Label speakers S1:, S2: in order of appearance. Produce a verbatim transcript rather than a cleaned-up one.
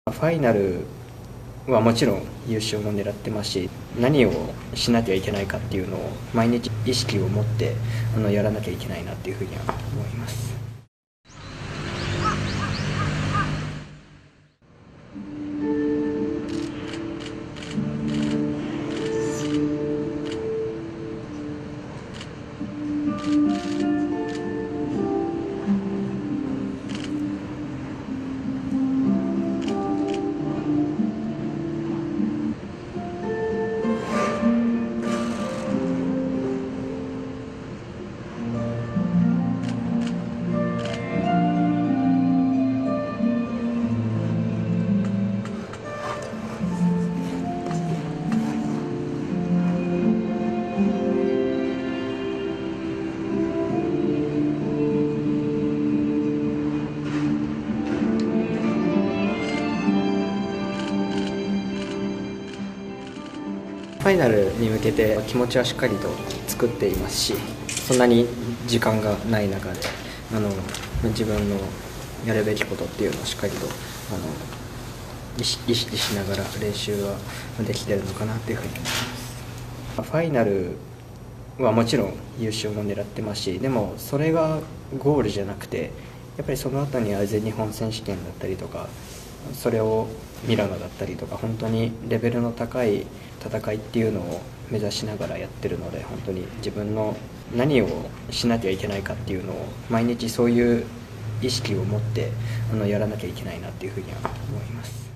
S1: ファイナルはもちろん優勝も狙ってますし、何をしなきゃいけないかっていうのを毎日意識を持ってあのやらなきゃいけないなっていうふうには思います。ファイナルに向けて気持ちはしっかりと作っていますし、そんなに時間がない中であの自分のやるべきことっていうのをしっかりとあの意識しながら練習はできてるのかなっていうふうに思います。ファイナルはもちろん優勝も狙ってますし、でもそれがゴールじゃなくて、やっぱりその後には全日本選手権だったりとか、それをミラノだったりとか、本当にレベルの高い戦いっていうのを目指しながらやってるので、本当に自分の何をしなきゃいけないかっていうのを毎日そういう意識を持ってあのやらなきゃいけないなっていうふうには思います。